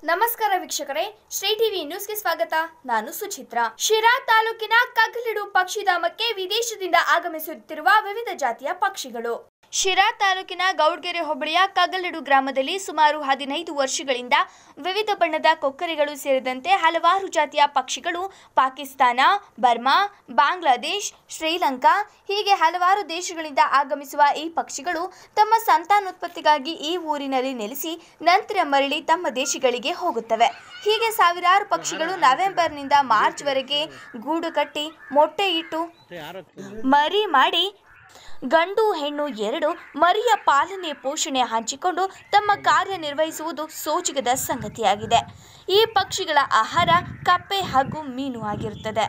ನಮಸ್ಕಾರ ವೀಕ್ಷಕರೇ, ಶ್ರೀ ಟಿವಿ ನ್ಯೂಸ್ಗೆ ಸ್ವಾಗತ. ನಾನು ಸುಚಿತ್ರಾ. ಶಿರಾ ತಾಲೂಕಿನ ಕಗ್ಗಲಿಡು ಪಕ್ಷಿಧಾಮಕ್ಕೆ ವಿದೇಶದಿಂದ ಆಗಮಿಸುತ್ತಿರುವ ವಿವಿಧ ಜಾತಿಯ ಪಕ್ಷಿಗಳು. ಶಿರಾ ತಾಲೂಕಿನ ಗೌಡ್ಗೆರೆ ಹೋಬಳಿಯ ಕಗ್ಗಲಿಡು ಗ್ರಾಮದಲ್ಲಿ ಸುಮಾರು 15 ವರ್ಷಗಳಿಂದ ವಿವಿಧ ಬಣ್ಣದ ಕೊಕ್ಕರೆಗಳು ಸೇರಿದಂತೆ ಹಲವಾರು ಜಾತಿಯ ಪಕ್ಷಿಗಳು ಪಾಕಿಸ್ತಾನ, ಬರ್ಮಾ, ಬಾಂಗ್ಲಾದೇಶ್, ಶ್ರೀಲಂಕಾ ಹೀಗೆ ಹಲವಾರು ದೇಶಗಳಿಂದ ಆಗಮಿಸುವ ಈ ಪಕ್ಷಿಗಳು ತಮ್ಮ ಸಂತಾನೋತ್ಪತ್ತಿಗಾಗಿ ಈ ಊರಿನಲ್ಲಿ ನೆಲೆಸಿ ನಂತರ ಮರಳಿ ತಮ್ಮ ದೇಶಗಳಿಗೆ ಹೋಗುತ್ತವೆ. ಹೀಗೆ ಸಾವಿರಾರು ಪಕ್ಷಿಗಳು ನವೆಂಬರ್ನಿಂದ ಮಾರ್ಚ್ವರೆಗೆ ಗೂಡು ಕಟ್ಟಿ ಮೊಟ್ಟೆ ಇಟ್ಟು ಮರಿ ಮಾಡಿ ಗಂಡು ಹೆಣ್ಣು ಎರಡು ಮರಿಯ ಪಾಲನೆ ಪೋಷಣೆ ಹಂಚಿಕೊಂಡು ತಮ್ಮ ಕಾರ್ಯನಿರ್ವಹಿಸುವುದು ಸೋಜಿಗದ ಸಂಗತಿಯಾಗಿದೆ. ಈ ಪಕ್ಷಿಗಳ ಆಹಾರ ಕಪ್ಪೆ ಹಾಗೂ ಮೀನು ಆಗಿರುತ್ತದೆ.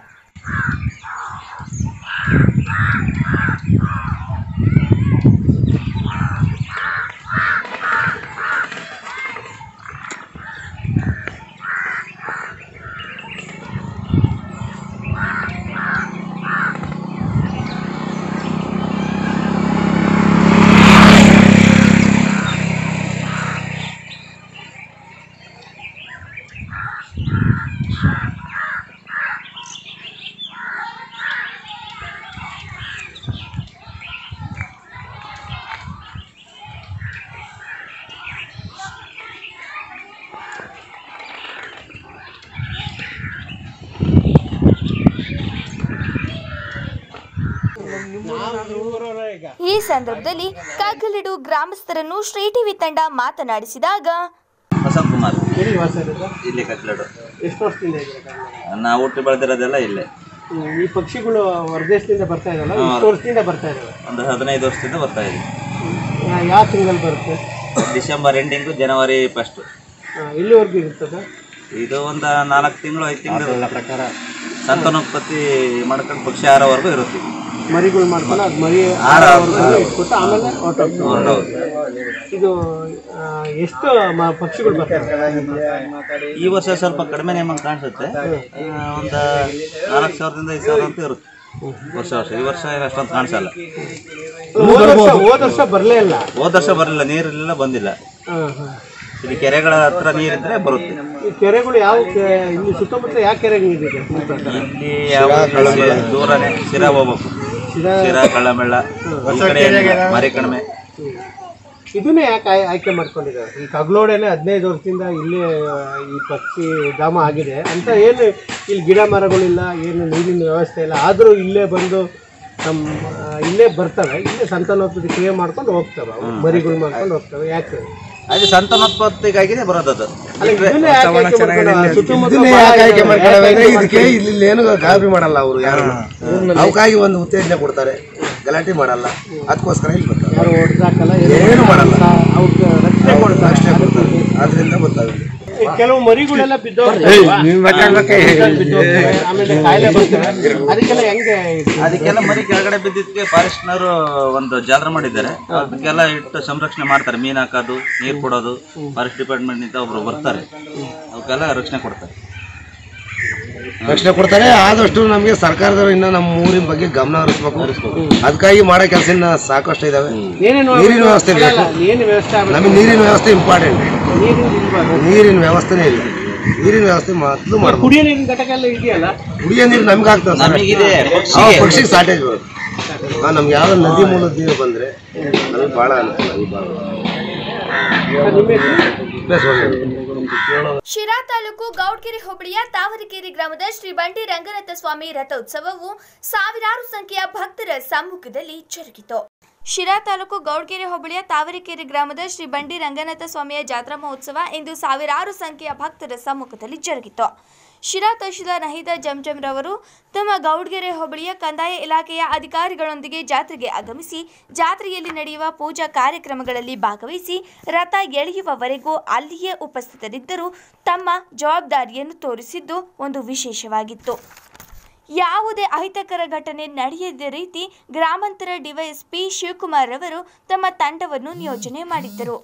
ಈ ಸಂದರ್ಭದಲ್ಲಿ ಕಗ್ಗಲಿಡು ಗ್ರಾಮಸ್ಥರನ್ನು ಶ್ರೀ ಟಿವಿ ತಂಡ ಮಾತನಾಡಿಸಿದಾಗ, ವಸಂತ್ ಕುಮಾರ್ ಇಲ್ಲಿ ಕಗ್ಗಲಿಡು. ಎಷ್ಟು ವರ್ಷದಿಂದ ನಾವು ಹುಟ್ಟಿ ಬೆಳೆದಿರೋದೆಲ್ಲ ಇಲ್ಲೇ. ಈ ಪಕ್ಷಿಗಳು ಹೊರದೇಶದಿಂದ ಬರ್ತಾ ಇರಲ್ಲ, ಎಷ್ಟು ವರ್ಷದಿಂದ ಬರ್ತಾ ಇದ್ದಾವೆ? ಒಂದು 15 ವರ್ಷದಿಂದ ಬರ್ತಾ ಇದೆ. ಯಾವ ತಿಂಗಳಲ್ಲಿ ಬರುತ್ತೆ? ಡಿಸೆಂಬರ್ ಎಂಡಿಂಗು, ಜನವರಿ 1. ಇಲ್ಲಿವರೆಗೂ ಇರ್ತದೆ. ಇದು ಒಂದು 4 ತಿಂಗಳು 5 ತಿಂಗಳ ಪ್ರಕಾರ ಸಂತಾನೋತ್ಪತ್ತಿ ಮಾಡ್ಕೊಂಡು ಪಕ್ಷಿ ಆರೋವರೆಗೂ ಇರುತ್ತೆ. ಮರಿಗಳು ಮಾಡ್ಕೊಂಡು ಅದು ಮರಿ ಇಟ್ಬಿಟ್ಟು ಆಮೇಲೆ ಹೊರಟೋಗ್ತದೆ. ಇದು ಎಷ್ಟು ಪಕ್ಷಿಗಳು ಬರ್ತವೆ? ಈ ವರ್ಷ ಸ್ವಲ್ಪ ಕಡಿಮೆ ನೇಮಂಗೆ ಕಾಣಿಸುತ್ತೆ. ಒಂದು 4,000ದಿಂದ 5,000 ಅಂತ ಇರುತ್ತೆ ವರ್ಷ. ಈ ವರ್ಷ ಅಷ್ಟೊಂದು ಕಾಣಿಸಲ್ಲ. ಹೋದ ವರ್ಷ ಬರಲೇ ಇಲ್ಲ. ಹೋದ ವರ್ಷ ಬರಲಿಲ್ಲ, ನೀರಿಲ್ಲ, ಬಂದಿಲ್ಲ. ಇಲ್ಲಿ ಕೆರೆಗಳ ಹತ್ರ ನೀರಿದ್ರೆ ಬರುತ್ತೆ. ಈ ಕೆರೆಗಳು ಯಾವ ಇಲ್ಲಿ ಸುತ್ತಮುತ್ತ ಯಾವ ಕೆರೆಗೆ ನೀರಿದೆ? ಇಲ್ಲಿ ಯಾವ ದೂರನೇ ಶಿರಾ ಹೋಗ್ಬೇಕು. ಶಿರಾ, ಕಳ್ಳಮೆಳ್ಳ, ಮರಿ ಕಡಿಮೆ. ಇದನ್ನೇ ಯಾಕೆ ಆಯ್ಕೆ ಮಾಡ್ಕೊಂಡಿದ್ದಾರೆ? ಈ ಕಗ್ಲೋಡೆನೆ 15 ವರ್ಷದಿಂದ ಇಲ್ಲೇ ಈ ಪಕ್ಷಿ ಧಾಮ ಆಗಿದೆ ಅಂತ. ಏನು ಇಲ್ಲಿ ಗಿಡ ಮರಗಳಿಲ್ಲ, ಏನು ನೀರಿನ ವ್ಯವಸ್ಥೆ ಇಲ್ಲ, ಆದರೂ ಇಲ್ಲೇ ಬಂದು ಇಲ್ಲೇ ಬರ್ತವೆ, ಇಲ್ಲೇ ಸಂತಾನೋತ್ಪತ್ತಿ ಕ್ರಿಯೆ ಮಾಡ್ಕೊಂಡು ಹೋಗ್ತವೆ, ಮರಿಗಳು ಮಾಡ್ಕೊಂಡು ಹೋಗ್ತವೆ. ಯಾಕೆ ಅದು ಸಂತಾನೋತ್ಪತ್ತಿಗಾಗಿದೆ ಬರೋದದು. ಇಲ್ಲಿ ಏನು ಗಾಬರಿ ಮಾಡಲ್ಲ ಅವರು, ಯಾರು ಅವಕ್ಕಾಗಿ ಒಂದು ಉತ್ತೇಜನ ಕೊಡ್ತಾರೆ, ಗಲಾಟೆ ಮಾಡಲ್ಲ. ಅದಕ್ಕೋಸ್ಕರ ಇಲ್ಲಿ ಬರ್ತಾರೆ, ಯಾರು ಹೊಡೆದಾಕಲ್ಲ, ಏನು ಮಾಡಲ್ಲ, ಅವ್ರಿಗೆ ರಕ್ಷಣೆ ಕೊಡ್ತಾರೆ. ಅದರಿಂದ ಗೊತ್ತಾಗುತ್ತೆ. ಕೆಲವು ಮರಿಗಳೆಲ್ಲ ಆಮೇಲೆ ಕಾಯಿಲೆ ಬರ್ತವೆ, ಅದಕ್ಕೆಲ್ಲ ಹೆಂಗೆ? ಅದಕ್ಕೆಲ್ಲ ಮರಿ ಕೆಳಗಡೆ ಬಿದ್ದಿದ್ದಕ್ಕೆ ಫಾರೆಸ್ಟ್ನವರು ಒಂದು ಜಾತ್ರೆ ಮಾಡಿದ್ದಾರೆ. ಅದಕ್ಕೆಲ್ಲ ಇಟ್ಟು ಸಂರಕ್ಷಣೆ ಮಾಡ್ತಾರೆ. ಮೀನು ಹಾಕೋದು, ನೀರು ಕೊಡೋದು, ಫಾರೆಸ್ಟ್ ಡಿಪಾರ್ಟ್ಮೆಂಟ್ ನಿಂದ ಒಬ್ರು ಬರ್ತಾರೆ, ಅವಕ್ಕೆಲ್ಲ ರಕ್ಷಣೆ ಕೊಡ್ತಾರೆ. ಆದಷ್ಟು ನಮಗೆ ಸರ್ಕಾರದವರು ಇನ್ನ ನಮ್ಮ ಊರಿನ ಬಗ್ಗೆ ಗಮನ ಹರಿಸ್ಬೇಕು. ಅದಕ್ಕಾಗಿ ಮಾಡೋ ಕೆಲಸ ಇನ್ನ ಸಾಕಷ್ಟು ಇದಾವೆ. ನೀರಿನ ವ್ಯವಸ್ಥೆ ಬೇಕು ನಮಗೆ. ನೀರಿನ ವ್ಯವಸ್ಥೆ ಇಂಪಾರ್ಟೆಂಟ್. ನೀರಿನ ವ್ಯವಸ್ಥೆನೇ ಇಲ್ಲ. ನೀರಿನ ವ್ಯವಸ್ಥೆ ಮೊದಲು ಮಾಡಬೇಕು. ಕುಡಿಯೋ ನೀರಿನ ಘಟಕ ಎಲ್ಲ ಇದೆಯಲ್ಲ, ಕುಡಿಯೋ ನೀರು ನಮ್ಗೆ ಆಗ್ತದೆ. ಪಕ್ಷಿಗೆ ಶಾರ್ಟೇಜ್ ನಮ್ಗೆ ಯಾವ್ದು ನದಿ ಮೂಲದ ನೀರು ಬಂದ್ರೆ ನಮಗೆ ಭಾಳ ಅನುಕೂಲ. ಶಿರಾ ತಾಲೂಕು ಗೌಡ್ಗೆರೆ ಹೋಬಳಿಯ ತಾವರೆಕೆರೆ ಗ್ರಾಮದ ಶ್ರೀ ಬಂಡಿ ರಂಗನಾಥ ಸ್ವಾಮಿ ರಥೋತ್ಸವವು ಸಾವಿರಾರು ಸಂಖ್ಯೆಯ ಭಕ್ತರ ಸಮ್ಮುಖದಲ್ಲಿ ಜರುಗಿತು. ಶಿರಾ ತಾಲೂಕು ಗೌಡ್ಗೆರೆ ಹೋಬಳಿಯ ತಾವರೆಕೆರೆ ಗ್ರಾಮದ ಶ್ರೀ ಬಂಡಿ ರಂಗನಾಥ ಸ್ವಾಮಿಯ ಜಾತ್ರಾ ಮಹೋತ್ಸವ ಇಂದು ಸಾವಿರಾರು ಸಂಖ್ಯೆಯ ಭಕ್ತರ ಸಮ್ಮುಖದಲ್ಲಿ ಜರುಗಿತು. ಶಿರಾ ತಹಶೀಲ್ದಾರ್ ನಹೀದ ಜಂಜಂ ರವರು ತಮ್ಮ ಗೌಡ್ಗೆರೆ ಹೋಬಳಿಯ ಕಂದಾಯ ಇಲಾಖೆಯ ಅಧಿಕಾರಿಗಳೊಂದಿಗೆ ಜಾತ್ರೆಗೆ ಆಗಮಿಸಿ ಜಾತ್ರೆಯಲ್ಲಿ ನಡೆಯುವ ಪೂಜಾ ಕಾರ್ಯಕ್ರಮಗಳಲ್ಲಿ ಭಾಗವಹಿಸಿ ರಥ ಎಳೆಯುವವರೆಗೂ ಅಲ್ಲಿಯೇ ಉಪಸ್ಥಿತರಿದ್ದರೂ ತಮ್ಮ ಜವಾಬ್ದಾರಿಯನ್ನು ತೋರಿಸಿದ್ದು ಒಂದು ವಿಶೇಷವಾಗಿತ್ತು. ಯಾವುದೇ ಅಹಿತಕರ ಘಟನೆ ನಡೆಯದ ರೀತಿ ಗ್ರಾಮಾಂತರ ಡಿವೈಎಸ್ಪಿ ಶಿವಕುಮಾರ್ ರವರು ತಮ್ಮ ತಂಡವನ್ನು ನಿಯೋಜನೆ ಮಾಡಿದ್ದರು.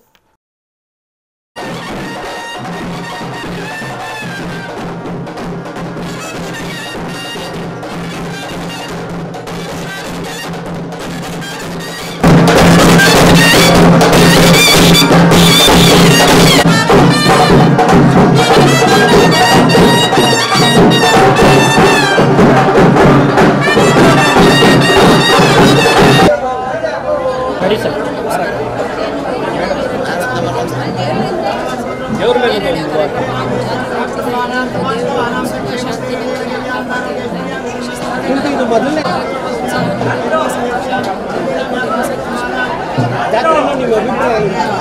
ಇದು ಮೊದಲನೇ ಜಾತ್ರೆ ನಿಮ್ಮ ಅಭಿಪ್ರಾಯ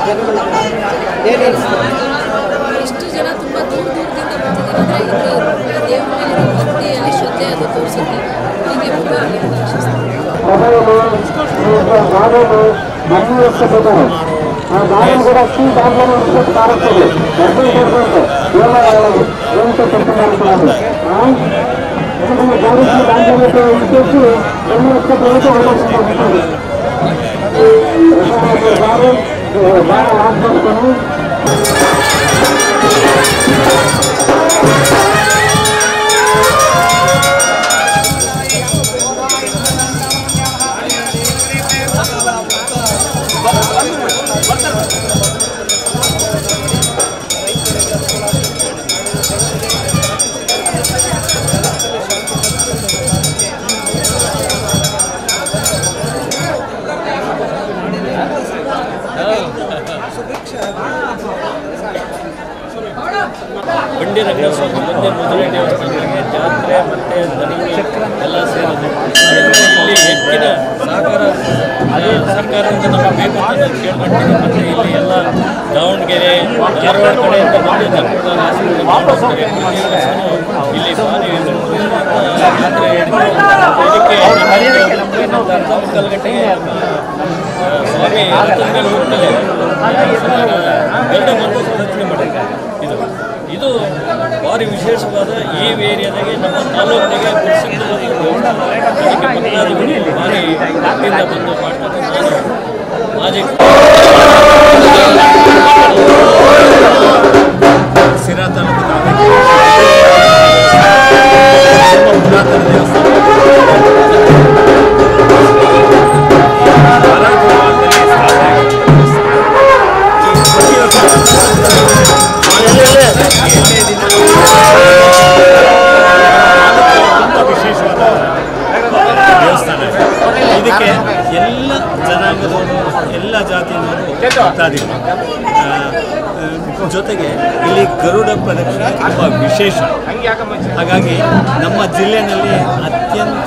ಏನು? ಎಷ್ಟು ಜನ ತುಂಬ ದೂರ ದೂರದಿಂದ ಬರ್ತಿದ್ದಾರೆ ಅಂದರೆ ದೇವ್ರ ಮೇಲೆ ಭಕ್ತಿಯಲ್ಲಿ ಶ್ರದ್ಧೆ ಅದು ತೋರಿಸುತ್ತೆ. ಹೀಗೆ ಬಂಡಿ ರಂಗಸ್ವಾಮಿ ಮುಂದೆ ಮಧುರೈ ದೇವಸ್ಥಾನಗಳಿಗೆ ಜಾತ್ರೆ ಮತ್ತು ದನಿಗೆ ಎಲ್ಲ ಸೇರೋದು. ಇಲ್ಲಿ ಹೆಚ್ಚಿನ ಸಹಕಾರ ಸರ್ಕಾರದಿಂದ ನಮಗೆ ಬೇಕು ಅಂತ ನಾನು ಕೇಳ್ಕೊಳ್ತೀನಿ. ಮತ್ತು ಇಲ್ಲಿ ಎಲ್ಲ ದಾವಣಗೆರೆ ಧಾರವಾಡ ಕಡೆಯಿಂದ ಬಂದು ಜನಪದ ಆಸ್ಪತ್ರೆ ಮಾಡ್ತಾರೆ. ಇಲ್ಲಿ ಭಾರಿ ಜಾತ್ರೆ ಇದಕ್ಕೆ ಇನ್ನೊಂದು ಅರ್ಧ ಮುಕ್ಕಾಲು ಗಂಟೆಗೆ ಸ್ವಾಮಿ ರಥದ ಮೇಲೆ ಹೋಗ್ತದೆ ಗರುಡ ಮಂಟಪ ರಚನೆ ಮಾಡಿದ್ದಾರೆ. ಇದು ಭಾರಿ ವಿಶೇಷವಾದ ಈ ಏರಿಯಾದಾಗೆ ನಮ್ಮ ತಾಲೂಕಿಗೆ ಪ್ರಸಿದ್ಧವಾದ ದೇವಸ್ಥಾನ. ಅದಕ್ಕೆ ಭಕ್ತಾದಿಗಳು ಭಾರಿ ಭಕ್ತಿಯಿಂದ ಬಂದು ಮಾಡ್ತಾರೆ. ನಾನು ಮಾಜಿ ಸಿರಾ ತಾಲೂಕು ಪುರಾತನ ದೇವಸ್ಥಾನ ಇದಕ್ಕೆ ಎಲ್ಲ ಜನಾಂಗದವರು ಎಲ್ಲ ಜಾತಿಯವರು ಭಕ್ತಾದಿಗಳು. ಜೊತೆಗೆ ಇಲ್ಲಿ ಗರುಡ ಪ್ರದಕ್ಷಿಣೆ ತುಂಬ ವಿಶೇಷ. ಹಾಗಾಗಿ ನಮ್ಮ ಜಿಲ್ಲೆಯಲ್ಲಿ ಅತ್ಯಂತ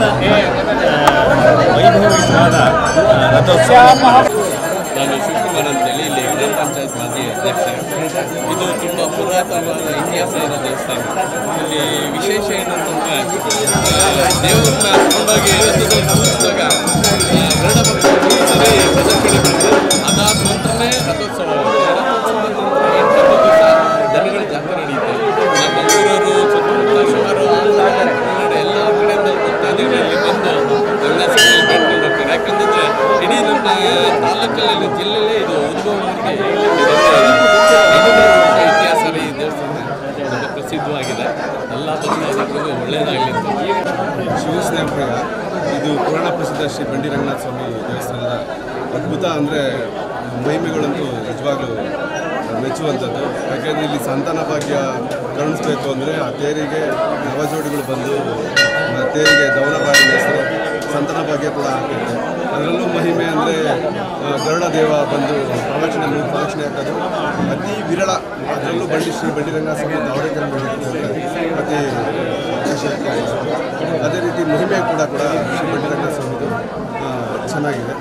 ವೈಭವಯುತವಾದ ರಥೋತ್ಸವ. ನಾನು ಶಿವಕುಮಾರ್ ಅಂತೇಳಿ ಇಲ್ಲಿ ಗ್ರಾಮ ಪಂಚಾಯತ್ ಮಾಜಿ ಅಧ್ಯಕ್ಷ. ಇದು ತುಂಬ ಪುರಾತನವಾದ ಇತಿಹಾಸ ಇರೋ ದೇವಸ್ಥಾನ. ಇಲ್ಲಿ ವಿಶೇಷ ಏನಂತಂದರೆ ದೇವರನ್ನ ಕೊಂಡೋಗಿ ರಥದಲ್ಲಿ ಕೂರಿಸಿದಾಗ ಗರುಡ ಪಕ್ಷಿ ಸರಿ ಪ್ರದಕ್ಷಿಣೆ ಬಂದು ಅದಾದ ನಂತರನೇ ರಥೋತ್ಸವ. ರಥೋತ್ಸವ ನಂತರ 8 ದಿವಸ ದನಗಳ ಜಾತ್ರೆ ನಡೆಯುತ್ತೆ. ನಮ್ಮ ಮಂಗಳೂರು ಸುತ್ತಮುತ್ತ ಸುಮಾರು ಎಲ್ಲ ಕಡೆಯಿಂದ ಭಕ್ತಾದಿಗಳಲ್ಲಿ ಬಂದು ರಂಗನಾಥಸ್ವಾಮಿ ಬೇಡ್ಕೊಂಡು ಹೋಗ್ತಾರೆ. ಯಾಕಂತಂದರೆ ಇಡೀ ನಮ್ಮ ತಾಲೂಕಲ್ಲಿ ಜಿಲ್ಲೆಯಲ್ಲೇ ಇದು ಉದ್ಭವವಾಗಿ ಇತಿಹಾಸ ಈ ದೇವಸ್ಥಾನ ತುಂಬ ಪ್ರಸಿದ್ಧವಾಗಿದೆ. ಎಲ್ಲ ಭಕ್ತಾದಿಗಳಿಗೂ ಒಳ್ಳೆಯದಾಗಲಿ. ಶಿವಸ್ನೇಹಪ್ರಿಯ ಇದು ಪುರಾಣ ಪ್ರಸಿದ್ಧ ಶ್ರೀ ಬಂಡಿ ರಂಗನಾಥ ಸ್ವಾಮಿ ದೇವಸ್ಥಾನದ ಅದ್ಭುತ ಅಂದರೆ ಮಹಿಮೆಗಳಂತೂ ನಿಜವಾಗ್ಲೂ ಮೆಚ್ಚುವಂಥದ್ದು. ಯಾಕೆಂದರೆ ಇಲ್ಲಿ ಸಂತಾನ ಭಾಗ್ಯ ಕರುಣಿಸ್ಬೇಕು ಅಂದರೆ ಆ ತೇರಿಗೆ ನವಜೋಡಿಗಳು ಬಂದು ತೇರಿಗೆ ದವನಭಾರಿ ನಡೆಸಿದ್ರೆ ಸಂತಾನ ಭಾಗ್ಯ ಕೂಡ ಆಗ್ತೈತೆ. ಅದರಲ್ಲೂ ಮಹಿಮೆ ಅಂದರೆ ಗರುಡ ದೇವ ಬಂದು ಪ್ರದಕ್ಷಿಣೆ ಹಾಕೋದು ಅತಿ ವಿರಳ. ಅದರಲ್ಲೂ ಶ್ರೀ ಬಂಡಿ ರಂಗನಾಥ ಸ್ವಾಮಿ ದಾವಣಗೆರೆ ಅತಿ ವಿಶೇಷ. ಅದೇ ರೀತಿ ಮಹಿಮೆ ಕೂಡ ಶ್ರೀ ಬಂಡಿ ರಂಗನಾಥ ಸ್ವಾಮಿದು ಚೆನ್ನಾಗಿದೆ.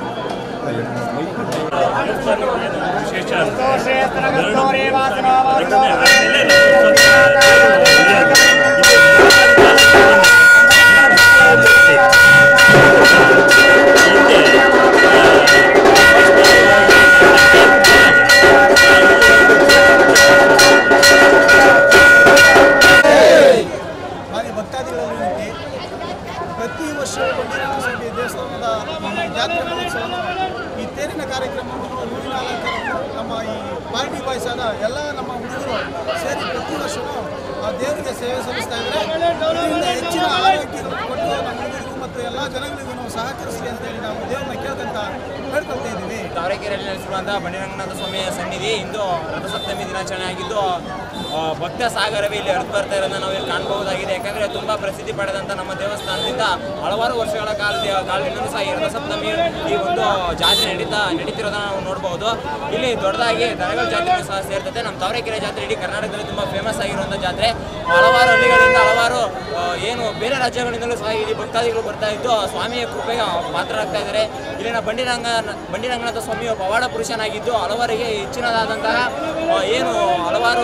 ಭಕ್ತಾದಿಗಳಲ್ಲಿ ಪ್ರತಿ ವರ್ಷ ಬಂಡಿ ದೇವಸ್ಥಾನದ ಜಾತ್ರೆ ಮಹೋತ್ಸವ ಈ ತೇರಿನ ಕಾರ್ಯಕ್ರಮವನ್ನು ಹೂವಿನ ಅಲಂಕಾರ ನಮ್ಮ ಈ ಪಾರ್ಟಿ ಬಾಯ್ಸ್ ಆದ ಎಲ್ಲ ನಮ್ಮ ಹುಡುಗರು ಸೇರಿ ಪ್ರತಿ ವರ್ಷವೂ ಆ ದೇವರಿಗೆ ಸೇವೆ ಸಲ್ಲಿಸ್ತಾ ಇದ್ದಾರೆ. ಇದರಿಂದ ಹೆಚ್ಚಿನ ಆರೋಗ್ಯಗಳನ್ನು ಕೊಟ್ಟು ನಮ್ಮ ಹುಡುಗರಿಗೂ ಮತ್ತು ಎಲ್ಲ ಜನಗಳಿಗೂ ನಾವು ಸಹಕರಿಸಲಿ ಅಂತೇಳಿ ನಾವು ದೇವರನ್ನ ಕೇಳ್ಕೊಂತ ಬೇಡ್ಕೊಳ್ತಾ ಇದ್ದೀವಿ. ತಾವರೆಕೆರೆಯಲ್ಲಿ ನೆಲೆಸಿರುವಂತಹ ಬಂಡಿ ರಂಗನಾಥ ಸ್ವಾಮಿಯ ಸನ್ನಿಧಿ ಇಂದು ರಥಸಪ್ತಮಿ ದಿನಾಚರಣೆ ಆಗಿದ್ದು ಭಕ್ತ ಸಾಗರವೇ ಇಲ್ಲಿ ಹರಿದು ಬರ್ತಾ ಇರೋದನ್ನ ನಾವು ಇಲ್ಲಿ ಕಾಣಬಹುದಾಗಿದೆ. ಯಾಕಂದರೆ ತುಂಬ ಪ್ರಸಿದ್ಧಿ ಪಡೆದಂಥ ನಮ್ಮ ದೇವಸ್ಥಾನದಿಂದ ಹಲವಾರು ವರ್ಷಗಳ ಕಾಲದಿಂದಲೂ ಸಹ ಈ ರಥಸಪ್ತಮಿ ಈ ಒಂದು ಜಾತ್ರೆ ನಡೀತಿರೋದನ್ನ ನಾವು ನೋಡ್ಬೋದು. ಇಲ್ಲಿ ದೊಡ್ಡದಾಗಿ ದನಗಳ ಜಾತ್ರೆ ಸಹ ಸೇರ್ತದೆ. ನಮ್ಮ ತಾವರೆಕೆರೆ ಜಾತ್ರೆ ಇಡೀ ಕರ್ನಾಟಕದಲ್ಲಿ ತುಂಬ ಫೇಮಸ್ ಆಗಿರುವಂಥ ಜಾತ್ರೆ. ಹಲವಾರು ಹಳ್ಳಿಗಳಿಂದ ಹಲವಾರು ಏನು ಬೇರೆ ರಾಜ್ಯಗಳಿಂದಲೂ ಸಹ ಇಲ್ಲಿ ಭಕ್ತಾದಿಗಳು ಬರ್ತಾ ಇದ್ದು ಸ್ವಾಮಿಯ ಕೃಪೆಗೆ ಪಾತ್ರರಾಗ್ತಾ ಇದ್ದಾರೆ. ಇಲ್ಲಿನ ಬಂಡಿರಂಗನಾಥ ಸ್ವಾಮಿಯು ಪವಾಡ ಪುರುಷನಾಗಿದ್ದು ಹಲವರಿಗೆ ಹೆಚ್ಚಿನದಾದಂತಹ ಏನು ಹಲವಾರು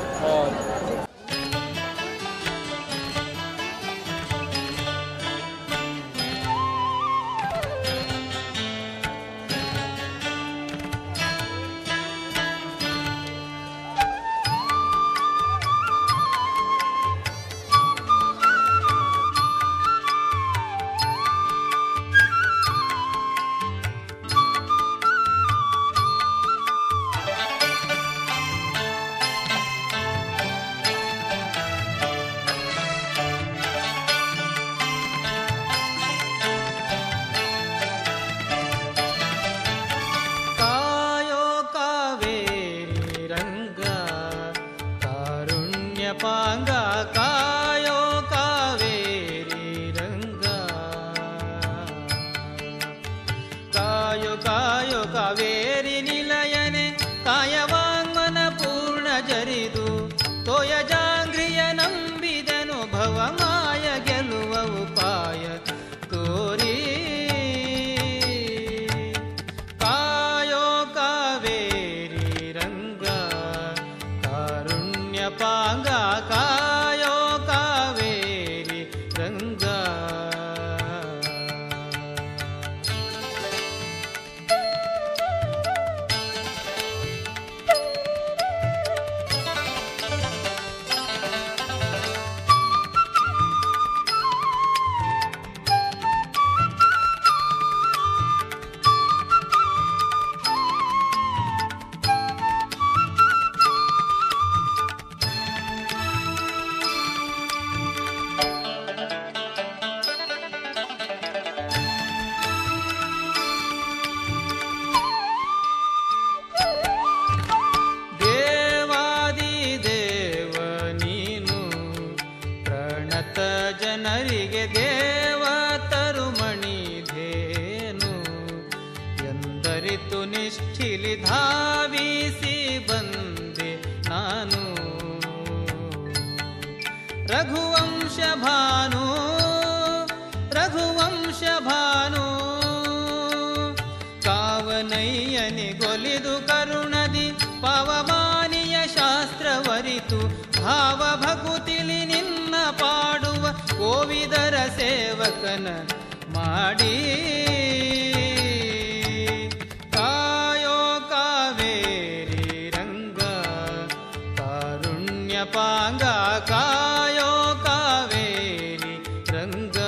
ಕಾವೇರಿ ನಿಲಯನೆ ಕಾಯವಾಂಗನ ಪೂರ್ಣ ಜರಿದು ತೋಯ ಜಾಂಗ್ರಿಯ ನಂಬಿದನು ಭವಮಾಯ ಗೆಲ್ಲುವ ಉಪಾಯ ತೋರಿ ಕಾಯೋ ಕಾವೇರಿ ರಂಗ ಕಾರುಣ್ಯ ಪಾಂಗ ಕಾಯೋ ಕಾವೇರಿ ರಂಗ. ಜನರಿಗೆ ದೇವ ತರುಮಣಿ ಧೇನು ಎಂದರಿತು ನಿಷ್ಠಿಲಿ ಧಾವಿಸಿ ಬಂದೆ ನಾನು. ರಘುವಂಶ ಭಾನು ರಘುವಂಶ ಭಾನು ಕಾವನಯ್ಯನಿಗೊಲಿದು ಕರುಣದಿ ಪವಮಾನಿಯ ಶಾಸ್ತ್ರವರಿತು ಭಾವ ಭಕುತಿಲಿ ನಿನ್ನ ಪಾಡುವ ಕೋವಿದರ ಸೇವಕನ ಮಾಡಿ. ಕಾಯೋ ಕಾವೇರಿ ರಂಗ ಕಾರುಣ್ಯ ಪಾಂಗ ಕಾಯೋ ಕಾವೇರಿ ರಂಗ.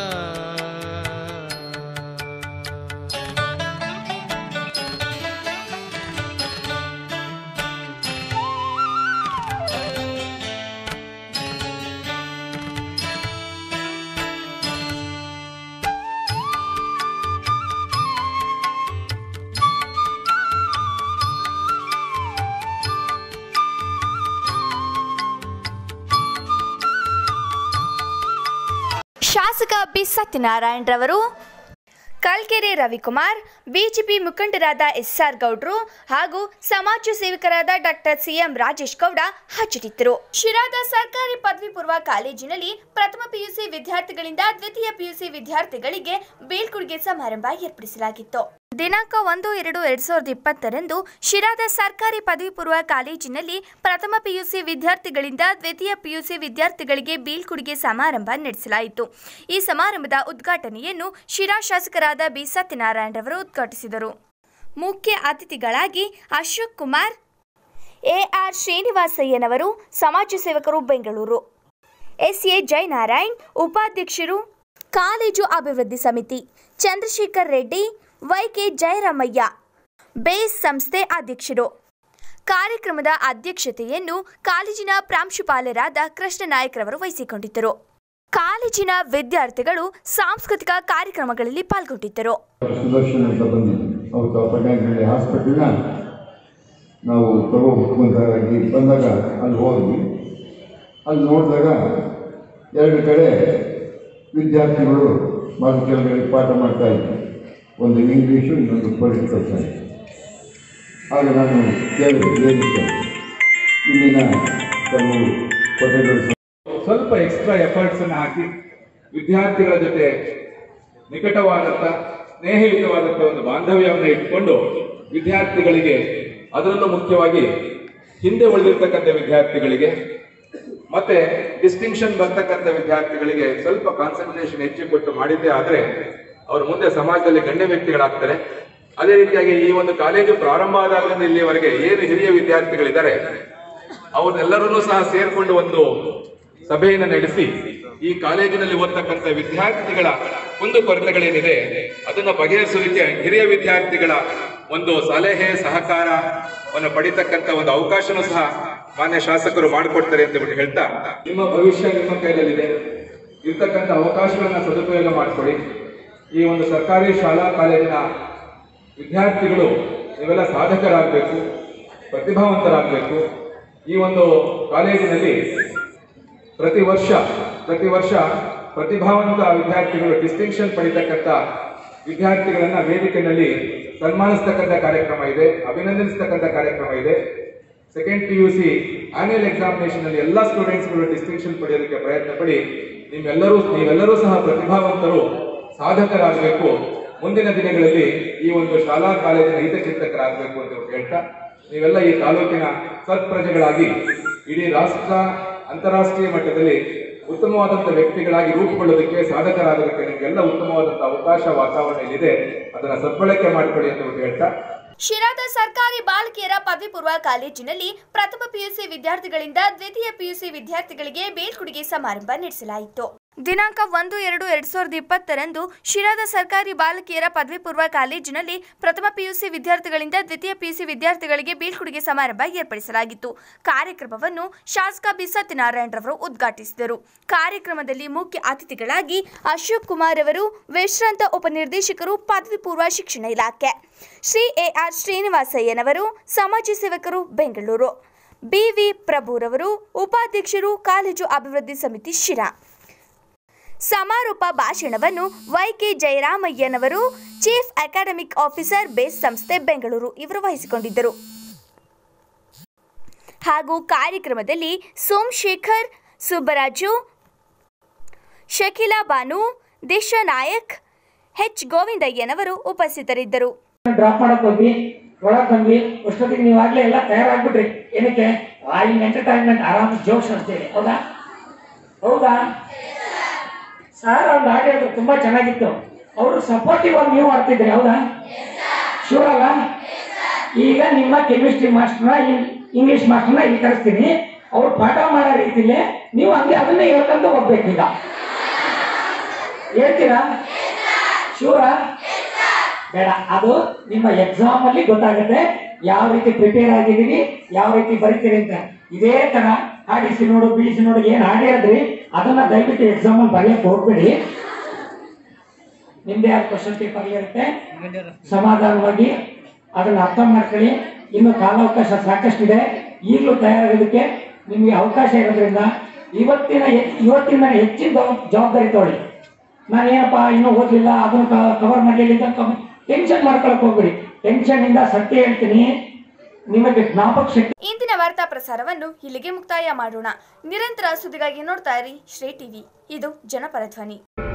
ಶಾಸಕ ಬಿ ಸತ್ಯನಾರಾಯಣ ರವರು, ಕಲ್ಕೆರೆ ರವಿಕುಮಾರ್, ಬಿಜೆಪಿ ಮುಖಂಡರಾದ ಎಸ್ಆರ್ ಗೌಡ್ರು ಹಾಗೂ ಸಮಾಜ ಸೇವಕರಾದ ಡಾಕ್ಟರ್ ಸಿಎಂ ರಾಜೇಶ್ ಗೌಡ ಹಾಜರಿದ್ದರು. ಶಿರಾದ ಸರ್ಕಾರಿ ಪದವಿ ಪೂರ್ವ ಕಾಲೇಜಿನಲ್ಲಿ ಪ್ರಥಮ ಪಿಯುಸಿ ವಿದ್ಯಾರ್ಥಿಗಳಿಂದ ದ್ವಿತೀಯ ಪಿಯುಸಿ ವಿದ್ಯಾರ್ಥಿಗಳಿಗೆ ಬೀಳ್ಕೊಡುಗೆ ಸಮಾರಂಭ ಏರ್ಪಡಿಸಲಾಗಿತ್ತು. ದಿನಾಂಕ 1-2-2020 ಶಿರಾದ ಸರ್ಕಾರಿ ಪದವಿ ಪೂರ್ವ ಕಾಲೇಜಿನಲ್ಲಿ ಪ್ರಥಮ ಪಿಯುಸಿ ವಿದ್ಯಾರ್ಥಿಗಳಿಂದ ದ್ವಿತೀಯ ಪಿಯುಸಿ ವಿದ್ಯಾರ್ಥಿಗಳಿಗೆ ಬೀಳ್ಕೊಡುಗೆ ಸಮಾರಂಭ ನಡೆಸಲಾಯಿತು. ಈ ಸಮಾರಂಭದ ಉದ್ಘಾಟನೆಯನ್ನು ಶಿರಾ ಶಾಸಕರಾದ ಬಿ ಸತ್ಯನಾರಾಯಣ ರವರು ಉದ್ಘಾಟಿಸಿದರು. ಮುಖ್ಯ ಅತಿಥಿಗಳಾಗಿ ಅಶೋಕ್ ಕುಮಾರ್, ಎಆರ್ ಶ್ರೀನಿವಾಸಯ್ಯನವರು, ಸಮಾಜ ಸೇವಕರು ಬೆಂಗಳೂರು, ಎಸ್ಎ ಜಯನಾರಾಯಣ್ ಉಪಾಧ್ಯಕ್ಷರು, ಕಾಲೇಜು ಅಭಿವೃದ್ಧಿ ಸಮಿತಿ ಚಂದ್ರಶೇಖರ್ ರೆಡ್ಡಿ, ವೈಕೆ ಜಯರಾಮಯ್ಯ ಬೇಸ್ ಸಂಸ್ಥೆ ಅಧ್ಯಕ್ಷರು. ಕಾರ್ಯಕ್ರಮದ ಅಧ್ಯಕ್ಷತೆಯನ್ನು ಕಾಲೇಜಿನ ಪ್ರಾಂಶುಪಾಲರಾದ ಕೃಷ್ಣನಾಯಕರವರು ವಹಿಸಿಕೊಂಡಿದ್ದರು. ಕಾಲೇಜಿನ ವಿದ್ಯಾರ್ಥಿಗಳು ಸಾಂಸ್ಕೃತಿಕ ಕಾರ್ಯಕ್ರಮಗಳಲ್ಲಿ ಪಾಲ್ಗೊಂಡಿದ್ದರು. ನಾವು ತಗೋಬೇಕು ಬಂದಾಗ ಅಲ್ಲಿ ಹೋದ್ವಿ. ಅಲ್ಲಿ ನೋಡಿದಾಗ ಎರಡು ಕಡೆ ವಿದ್ಯಾರ್ಥಿಗಳು ಮತ್ತು ಕೆಲವರಿಗೆ ಪಾಠ ಮಾಡ್ತಾ ಇದ್ದರು. ಒಂದು ಇಂಗ್ಲೀಷು, ಇನ್ನೊಂದು ಪೊಲಿಟಿಕಲ್ ಸೈನ್ಸ್. ಆಗ ನಾನು ಕೇಳಿದೆ, ಏನಿತ್ತು ಇಲ್ಲಿನ ಕೆಲವು ಕೊಠಡಿಗಳು ಸ್ವಲ್ಪ ಎಕ್ಸ್ಟ್ರಾ ಎಫರ್ಟ್ಸನ್ನು ಹಾಕಿ ವಿದ್ಯಾರ್ಥಿಗಳ ಜೊತೆ ನಿಕಟವಾದಂಥ ಸ್ನೇಹಯುತವಾದಂಥ ಒಂದು ಬಾಂಧವ್ಯವನ್ನು ಇಟ್ಕೊಂಡು ವಿದ್ಯಾರ್ಥಿಗಳಿಗೆ, ಅದರಲ್ಲೂ ಮುಖ್ಯವಾಗಿ ಹಿಂದೆ ಉಳಿದಿರ್ತಕ್ಕಂಥ ವಿದ್ಯಾರ್ಥಿಗಳಿಗೆ ಮತ್ತೆ ಡಿಸ್ಟಿಂಕ್ಷನ್ ಬರ್ತಕ್ಕಂಥ ವಿದ್ಯಾರ್ಥಿಗಳಿಗೆ ಸ್ವಲ್ಪ ಕಾನ್ಸಂಟ್ರೇಷನ್ ಹೆಚ್ಚು ಕೊಟ್ಟು ಮಾಡಿದ್ದೇ ಆದರೆ ಅವರು ಮುಂದೆ ಸಮಾಜದಲ್ಲಿ ಗಣ್ಯ ವ್ಯಕ್ತಿಗಳಾಗ್ತಾರೆ. ಅದೇ ರೀತಿಯಾಗಿ ಈ ಒಂದು ಕಾಲೇಜು ಪ್ರಾರಂಭ ಆದಾಗಲಿಂದ ಇಲ್ಲಿವರೆಗೆ ಏನು ಹಿರಿಯ ವಿದ್ಯಾರ್ಥಿಗಳಿದ್ದಾರೆ ಅವರೆಲ್ಲರನ್ನೂ ಸಹ ಸೇರ್ಕೊಂಡು ಒಂದು ಸಭೆಯನ್ನು ನಡೆಸಿ ಈ ಕಾಲೇಜಿನಲ್ಲಿ ಓದ್ತಕ್ಕಂಥ ವಿದ್ಯಾರ್ಥಿಗಳ ಕುಂದುಕೊರತೆಗಳೇನಿದೆ ಅದನ್ನು ಬಗೆಹರಿಸುವುದಕ್ಕೆ ಹಿರಿಯ ವಿದ್ಯಾರ್ಥಿಗಳ ಒಂದು ಸಲಹೆ ಸಹಕಾರವನ್ನು ಪಡಿತಕ್ಕಂಥ ಒಂದು ಅವಕಾಶನೂ ಸಹ ಮಾನ್ಯ ಶಾಸಕರು ಮಾಡಿಕೊಡ್ತಾರೆ ಅಂತ ಹೇಳ್ತಾ, ನಿಮ್ಮ ಭವಿಷ್ಯ ನಿಮ್ಮ ಕೈಯಲ್ಲಿದೆ, ಇರ್ತಕ್ಕಂಥ ಅವಕಾಶಗಳನ್ನ ಸದುಪಯೋಗ ಮಾಡಿಕೊಡಿ. ಈ ಒಂದು ಸರ್ಕಾರಿ ಶಾಲಾ ಕಾಲೇಜಿನ ವಿದ್ಯಾರ್ಥಿಗಳು ನೀವೆಲ್ಲ ಸಾಧಕರಾಗಬೇಕು, ಪ್ರತಿಭಾವಂತರಾಗಬೇಕು. ಈ ಒಂದು ಕಾಲೇಜಿನಲ್ಲಿ ಪ್ರತಿ ವರ್ಷ ಪ್ರತಿಭಾವಂತ ವಿದ್ಯಾರ್ಥಿಗಳು ಡಿಸ್ಟಿಂಕ್ಷನ್ ಪಡಿತಕ್ಕಂಥ ವಿದ್ಯಾರ್ಥಿಗಳನ್ನ ವೇದಿಕೆಯಲ್ಲಿ ಸನ್ಮಾನಿಸ್ತಕ್ಕಂಥ ಕಾರ್ಯಕ್ರಮ ಇದೆ, ಅಭಿನಂದಿಸ್ತಕ್ಕಂಥ ಕಾರ್ಯಕ್ರಮ ಇದೆ. ಸೆಕೆಂಡ್ PUC ಆನ್ಯುವಲ್ ಎಕ್ಸಾಮಿನೇಷನ್ ಅಲ್ಲಿ ಎಲ್ಲ ಸ್ಟೂಡೆಂಟ್ಸ್ಗಳು ಡಿಸ್ಟಿಂಕ್ಷನ್ ಪಡೆಯೋದಕ್ಕೆ ಪ್ರಯತ್ನ ಪಡಿ. ನೀವೆಲ್ಲರೂ ಸಹ ಪ್ರತಿಭಾವಂತರು, ಸಾಧಕರಾಗಬೇಕು. ಮುಂದಿನ ದಿನಗಳಲ್ಲಿ ಈ ಒಂದು ಶಾಲಾ ಕಾಲೇಜಿನ ಹಿತಚಿಂತಕರಾಗಬೇಕು ಅಂತ ಹೇಳ್ತಾ, ನೀವೆಲ್ಲ ಈ ತಾಲೂಕಿನ ಸತ್ಪ್ರಜೆಗಳಾಗಿ ಇಡೀ ರಾಷ್ಟ್ರ ಅಂತಾರಾಷ್ಟ್ರೀಯ ಮಟ್ಟದಲ್ಲಿ ಉತ್ತಮವಾದಂಥ ವ್ಯಕ್ತಿಗಳಾಗಿ ರೂಪುಗೊಳ್ಳೋದಕ್ಕೆ, ಸಾಧಕರಾಗೋದಕ್ಕೆ ನಿಮಗೆಲ್ಲ ಉತ್ತಮವಾದಂಥ ಅವಕಾಶ, ವಾತಾವರಣ ಇಲ್ಲಿದೆ. ಅದನ್ನ ಸದ್ಬಳಕೆ ಮಾಡಿಕೊಳ್ಳಿ ಅಂತ ಹೇಳ್ತಾ, ಶಿರಾದ ಸರ್ಕಾರಿ ಬಾಲಕಿಯರ ಪದವಿ ಪೂರ್ವ ಕಾಲೇಜಿನಲ್ಲಿ ಪ್ರಥಮ PUC ವಿದ್ಯಾರ್ಥಿಗಳಿಂದ ದ್ವಿತೀಯ PUC ವಿದ್ಯಾರ್ಥಿಗಳಿಗೆ ಬೀಳ್ಕೊಡುಗೆ ಸಮಾರಂಭ ನಡೆಸಲಾಯಿತು. ದಿನಾಂಕ 1-2-2020 ಶಿರಾದ ಸರ್ಕಾರಿ ಬಾಲಕಿಯರ ಪದವಿ ಪೂರ್ವ ಕಾಲೇಜಿನಲ್ಲಿ ಪ್ರಥಮ PUC ವಿದ್ಯಾರ್ಥಿಗಳಿಂದ ದ್ವಿತೀಯ PUC ವಿದ್ಯಾರ್ಥಿಗಳಿಗೆ ಬೀಳ್ಕೊಡುಗೆ ಸಮಾರಂಭ ಏರ್ಪಡಿಸಲಾಗಿತ್ತು. ಕಾರ್ಯಕ್ರಮವನ್ನು ಶಾಸಕ ಬಿ ಸತ್ಯನಾರಾಯಣರವರು ಉದ್ಘಾಟಿಸಿದರು. ಕಾರ್ಯಕ್ರಮದಲ್ಲಿ ಮುಖ್ಯ ಅತಿಥಿಗಳಾಗಿ ಅಶೋಕ್ ಕುಮಾರ್ ಅವರು, ವಿಶ್ರಾಂತ ಉಪನಿರ್ದೇಶಕರು, ಪದವಿ ಪೂರ್ವ ಶಿಕ್ಷಣ ಇಲಾಖೆ, ಶ್ರೀ AR ಶ್ರೀನಿವಾಸಯ್ಯನವರು, ಸಮಾಜ ಸೇವಕರು, ಬೆಂಗಳೂರು, BV ಪ್ರಭುರವರು, ಉಪಾಧ್ಯಕ್ಷರು, ಕಾಲೇಜು ಅಭಿವೃದ್ಧಿ ಸಮಿತಿ ಶಿರಾ. ಸಮಾರೋಪ ಭಾಷಣವನ್ನು YK ಜಯರಾಮಯ್ಯನವರು, ಚೀಫ್ ಅಕಾಡೆಮಿಕ್ ಆಫೀಸರ್, ಬೇಸ್ ಸಂಸ್ಥೆ, ಬೆಂಗಳೂರು ಇವರು ವಹಿಸಿಕೊಂಡಿದ್ದರು. ಹಾಗೂ ಕಾರ್ಯಕ್ರಮದಲ್ಲಿ ಸೋಮಶೇಖರ್, ಸುಬ್ಬರಾಜು, ಶಕೀಲಾ ಬಾನು, ದಿಶಾ ನಾಯಕ್, H ಗೋವಿಂದಯ್ಯನವರು ಉಪಸ್ಥಿತರಿದ್ದರು. ಡ್ರಾಪ್ ಮಾಡಕ್ ಹೋಗಿ ಒಳಗೆ ಬಂದ್ವಿ. ಅಷ್ಟೊತ್ತಿಗೆ ನೀವಾಗಲೇ ಎಲ್ಲ ತಯಾರಾಗ್ಬಿಟ್ರಿ. ಏನಕ್ಕೆ? ಎಂಟರ್ಟೈನ್ಮೆಂಟ್ ಆರಾಮ್ ಜೋಶ್ ಅಂತೇಳಿ. ಹೌದಾ ಸರ್? ಒಂದು ಹಾಡು ಹೇಳಿದ್ರು, ತುಂಬಾ ಚೆನ್ನಾಗಿತ್ತು. ಅವರು ಸಪೋರ್ಟಿವ್ ಆಗಿ ನೀವು ಮಾಡ್ತಿದ್ರಿ. ಹೌದಾ? ಶೂರ್ ಅಲ್ಲ? ಈಗ ನಿಮ್ಮ ಕೆಮಿಸ್ಟ್ರಿ ಮಾಸ್ಟರ್ನ, ಇಂಗ್ಲಿಷ್ ಮಾಸ್ಟರ್ನ ಇಲ್ಲಿ ಕರೆಸ್ತೀನಿ. ಅವ್ರು ಪಾಠ ಮಾಡೋ ರೀತಿಲೇ ನೀವು ಹಂಗೆ ಅದನ್ನೇ ಹೇಳ್ಕೊಂತ ಹೋಗ್ಬೇಕೀಗ. ಹೇಳ್ತೀರಾ? ಶೂರಾ? ಬೇಡ, ಅದು ನಿಮ್ಮ ಎಕ್ಸಾಮ್ ಅಲ್ಲಿ ಗೊತ್ತಾಗುತ್ತೆ ಯಾವ ರೀತಿ ಪ್ರಿಪೇರ್ ಆಗಿದ್ದೀರಿ, ಯಾವ ರೀತಿ ಬರೀತೀರಿ ಅಂತ. ಇದೇ ತರ ಹಾಡಿಸಿ ನೋಡು, ಬೀಳಿಸಿ ನೋಡು, ಏನ್ ಹಾಡಿದ್ರಿ ಅದನ್ನ ದಯವಿಟ್ಟು ಎಕ್ಸಾಮ್ ಅಲ್ಲಿ ಬರೆಯಕ್ಕೆ ಹೋಗ್ಬೇಡಿ. ನಿಮ್ದೇ ಆದ ಕ್ವಶನ್ ಪೇಪರ್ ಇರುತ್ತೆ, ಸಮಾಧಾನವಾಗಿ ಅದನ್ನ ಅರ್ಥ ಮಾಡ್ಕೊಳ್ಳಿ. ಇನ್ನು ಕಾಲಾವಕಾಶ ಸಾಕಷ್ಟಿದೆ. ಈಗಲೂ ತಯಾರಾಗೋದಕ್ಕೆ ನಿಮ್ಗೆ ಅವಕಾಶ ಇರೋದ್ರಿಂದ ಇವತ್ತಿನ ಹೆಚ್ಚಿನ ಜವಾಬ್ದಾರಿ ತಗೊಳ್ಳಿ. ನಾನೇನಪ್ಪ ಇನ್ನೂ ಓದಲಿಲ್ಲ, ಅದನ್ನು ಕವರ್ ಮಾಡಲಿಲ್ಲ ಅಂತ ಟೆನ್ಷನ್ ಮಾಡ್ಕೊಳಕ್ ಹೋಗ್ಬೇಡಿ. ಟೆನ್ಷನ್ ಇಂದ ಸತ್ಯ ಹೇಳ್ತೀನಿ, ನಿಮಗೆ ಜ್ಞಾಪಕ ಶಕ್ತಿ. ಇಂದಿನ ವಾರ್ತಾ ಪ್ರಸಾರವನ್ನು ಇಲ್ಲಿಗೆ ಮುಕ್ತಾಯ ಮಾಡೋಣ. ನಿರಂತರ ಸುದ್ದಿಗಾಗಿ ನೋಡ್ತಾ ಇರಿ ಶ್ರೀ ಟಿವಿ, ಇದು ಜನಪರ ಧ್ವನಿ.